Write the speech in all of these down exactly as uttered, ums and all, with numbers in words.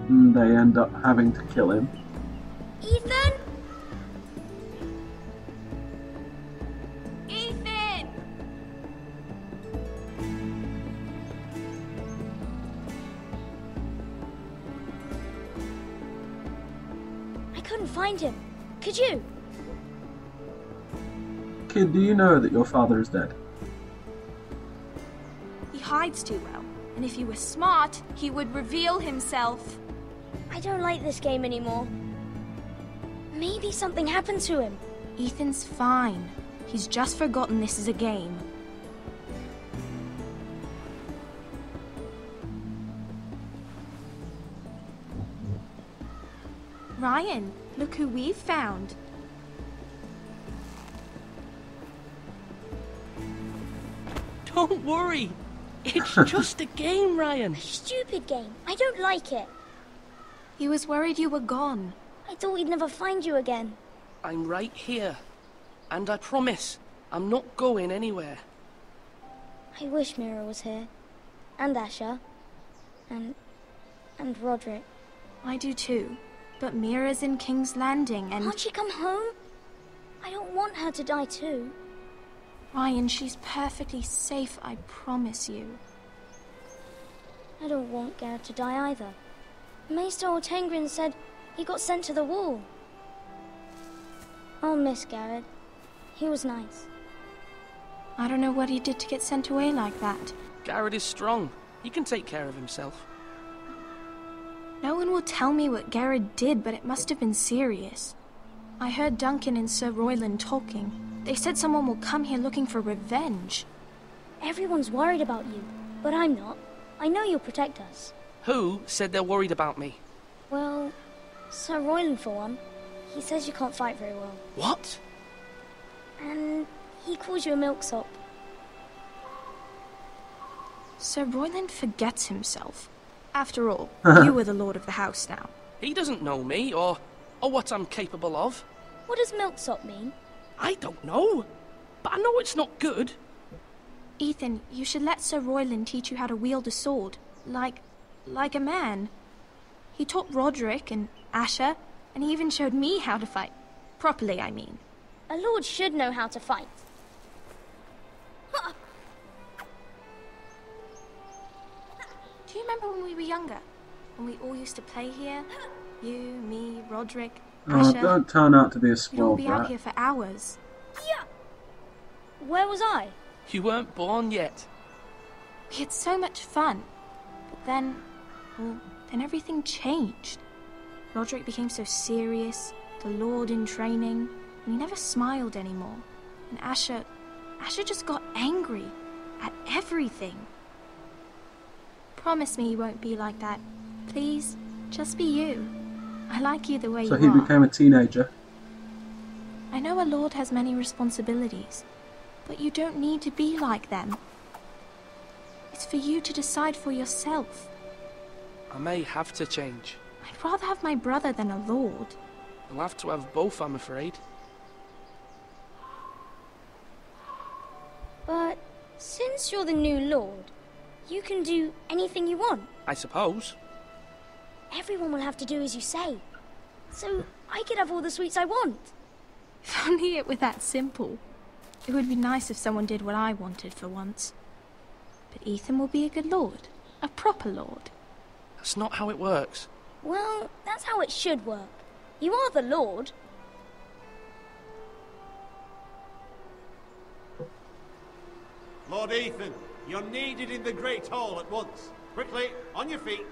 and they end up having to kill him. Ethan? Ethan! I couldn't find him. Could you? Kid, do you know that your father is dead? He hides too well, and if he were smart, he would reveal himself. I don't like this game anymore. Maybe something happened to him. Ethan's fine. He's just forgotten this is a game. Ryan, look who we've found. Don't worry. It's just a game, Ryan. A stupid game. I don't like it. He was worried you were gone. I thought we'd never find you again. I'm right here. And I promise, I'm not going anywhere. I wish Mira was here. And Asher. And... and Roderick. I do too. But Mira's in King's Landing and... Can't she come home? I don't want her to die too. Ryan, she's perfectly safe, I promise you. I don't want Garrett to die either. Maester Ortengrin said he got sent to the wall. I'll miss Garrett. He was nice. I don't know what he did to get sent away like that. Garrett is strong. He can take care of himself. No one will tell me what Garrett did, but it must have been serious. I heard Duncan and Sir Royland talking. They said someone will come here looking for revenge. Everyone's worried about you, but I'm not. I know you'll protect us. Who said they're worried about me? Well, Sir Royland for one. He says you can't fight very well. What? And he calls you a milksop. Sir Royland forgets himself. After all, you are the lord of the house now. He doesn't know me, or, or what I'm capable of. What does milksop mean? I don't know, but I know it's not good. Ethan, you should let Sir Royland teach you how to wield a sword, like, like a man. He taught Roderick and Asher, and he even showed me how to fight. Properly, I mean. A lord should know how to fight. Do you remember when we were younger? When we all used to play here? You, me, Roderick, Oh, Asher. don't turn out to be a We'd all spoiled be out brat. here for hours. Yeah. Where was I? You weren't born yet. We had so much fun. But then, well, then everything changed. Roderick became so serious, the Lord in training, and he never smiled anymore. And Asher, Asher just got angry at everything. Promise me you won't be like that. Please, just be you. I like you the way So you he are. became a teenager. I know a lord has many responsibilities, but you don't need to be like them. It's for you to decide for yourself. I may have to change. I'd rather have my brother than a lord. I'll have to have both, I'm afraid. But since you're the new lord, you can do anything you want. I suppose. Everyone will have to do as you say. So I could have all the sweets I want. If only it were that simple. It would be nice if someone did what I wanted for once. But Ethan will be a good lord. A proper lord. That's not how it works. Well, that's how it should work. You are the lord. Lord Ethan, you're needed in the Great Hall at once. Quickly, on your feet.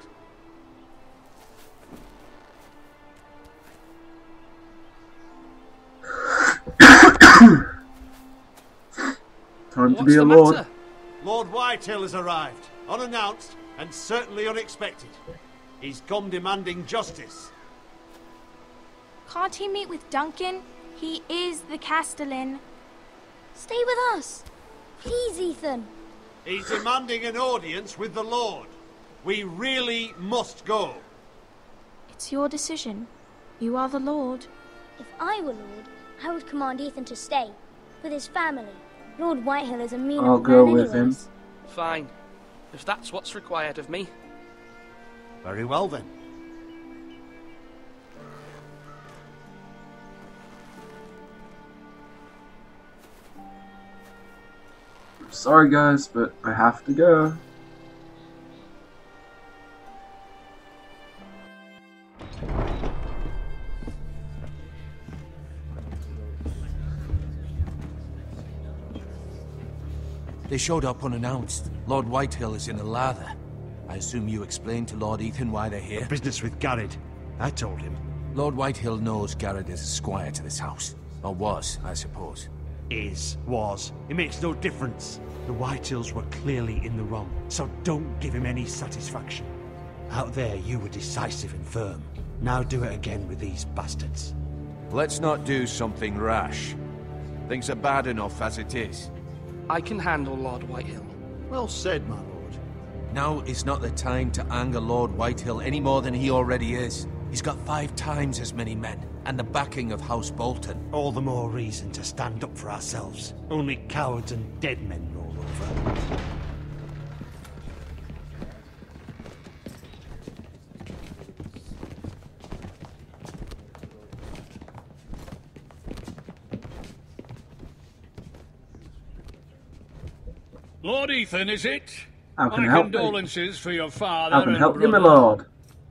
Time to What's be a the lord. matter? Lord Whitetail has arrived, unannounced and certainly unexpected. He's come demanding justice. Can't he meet with Duncan? He is the Castellan. Stay with us. Please, Ethan. He's demanding an audience with the Lord. We really must go. It's your decision. You are the lord. If I were lord, I would command Ethan to stay with his family. Lord Whitehill is a mean I'll old go man with him. anyways. Fine. If that's what's required of me. Very well then. Sorry guys, but I have to go. They showed up unannounced. Lord Whitehill is in a lather. I assume you explained to Lord Ethan why they're here? Business with Garrett. I told him. Lord Whitehill knows Garrett is a squire to this house. Or was, I suppose. Is, was. It makes no difference. The Whitehills were clearly in the wrong, so don't give him any satisfaction. Out there, you were decisive and firm. Now do it again with these bastards. Let's not do something rash. Things are bad enough as it is. I can handle Lord Whitehill. Well said, my lord. Now is not the time to anger Lord Whitehill any more than he already is. He's got five times as many men, and the backing of House Bolton. All the more reason to stand up for ourselves. Only cowards and dead men roll over. Lord Ethan, is it? How can my I help you? condolences for your father How can I and help you, my brother. lord?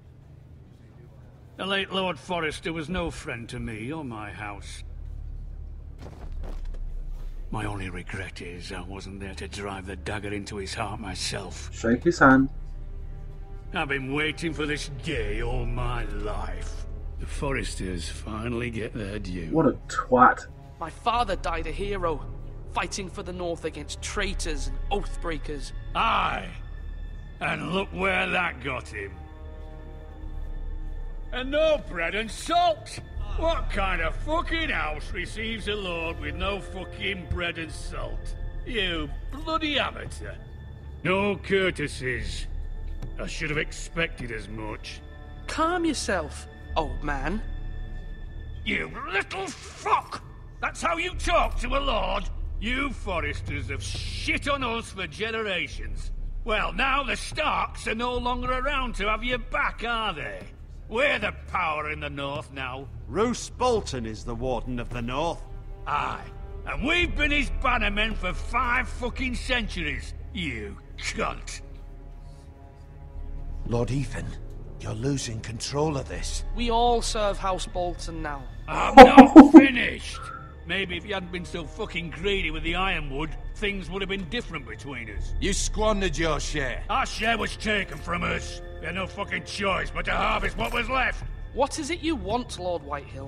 The late Lord Forrester was no friend to me or my house. My only regret is I wasn't there to drive the dagger into his heart myself. Shake his hand. I've been waiting for this day all my life. The Forresters finally get their due. What a twat. My father died a hero, fighting for the North against traitors and oathbreakers. Aye, and look where that got him. And no bread and salt! What kind of fucking house receives a lord with no fucking bread and salt? You bloody amateur. No courtesies. I should have expected as much. Calm yourself, old man. You little fuck! That's how you talk to a lord? You Forresters have shit on us for generations. Well, now the Starks are no longer around to have your back, are they? We're the power in the north now. Roose Bolton is the Warden of the North. Aye. And we've been his bannermen for five fucking centuries, you cunt. Lord Ethan, you're losing control of this. We all serve House Bolton now. I'm not finished. Maybe if you hadn't been so fucking greedy with the Ironwood, things would have been different between us. You squandered your share. Our share was taken from us. We had no fucking choice but to harvest what was left. What is it you want, Lord Whitehill?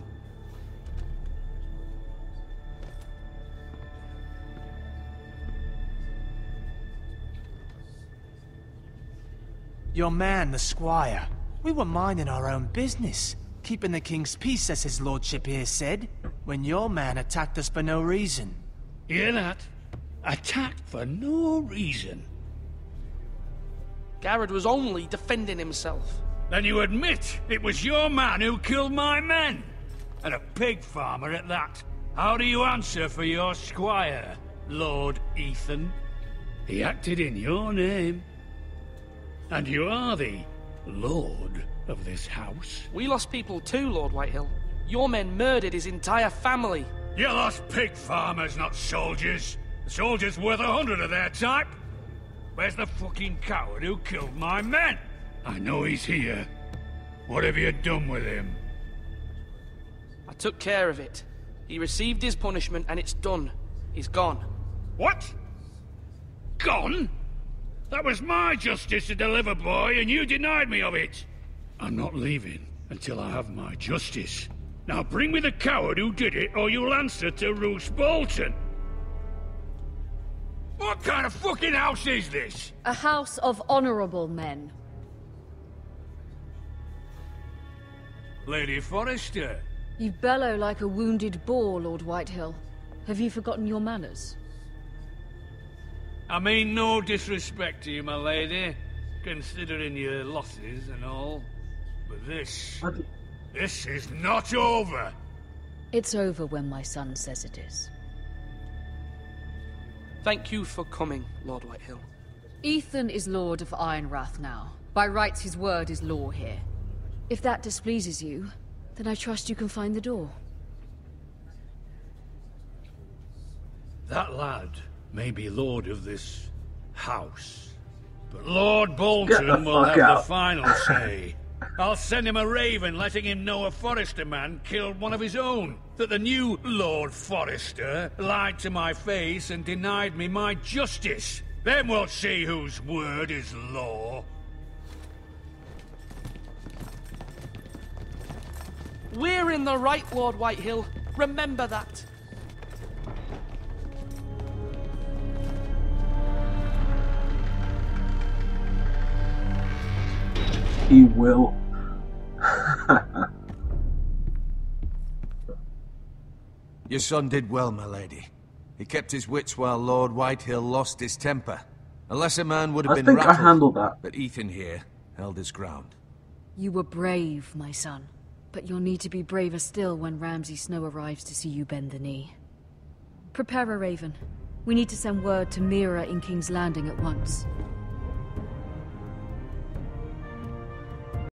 Your man, the squire. We were minding our own business, keeping the king's peace, as his lordship here said, when your man attacked us for no reason. Hear that? Attacked for no reason. Garrett was only defending himself. Then you admit it was your man who killed my men? And a pig farmer at that. How do you answer for your squire, Lord Ethan? He acted in your name. And you are the lord of this house. We lost people too, Lord Whitehill. Your men murdered his entire family. You lost pig farmers, not soldiers. The soldiers worth a hundred of their type. Where's the fucking coward who killed my men? I know he's here. What have you done with him? I took care of it. He received his punishment and it's done. He's gone. What? Gone? That was my justice to deliver, boy, and you denied me of it. I'm not leaving until I have my justice. Now bring me the coward who did it, or you'll answer to Roose Bolton. What kind of fucking house is this? A house of honorable men. Lady Forrester. You bellow like a wounded boar, Lord Whitehill. Have you forgotten your manners? I mean no disrespect to you, my lady, considering your losses and all. But this... this is not over. It's over when my son says it is. Thank you for coming, Lord Whitehill. Ethan is Lord of Ironrath now. By rights, his word is law here. If that displeases you, then I trust you can find the door. That lad may be lord of this house, but Lord Get Bolton the will fuck have out. the final say. I'll send him a raven letting him know a Forrester man killed one of his own. That the new Lord Forrester lied to my face and denied me my justice. Then we'll see whose word is law. We're in the right, Lord Whitehill. Remember that. He will. Your son did well, my lady. He kept his wits while Lord Whitehill lost his temper. A lesser man would have I been think I rattled, handled that. but Ethan here held his ground. You were brave, my son. But you'll need to be braver still when Ramsay Snow arrives to see you bend the knee. Prepare a raven. We need to send word to Mira in King's Landing at once.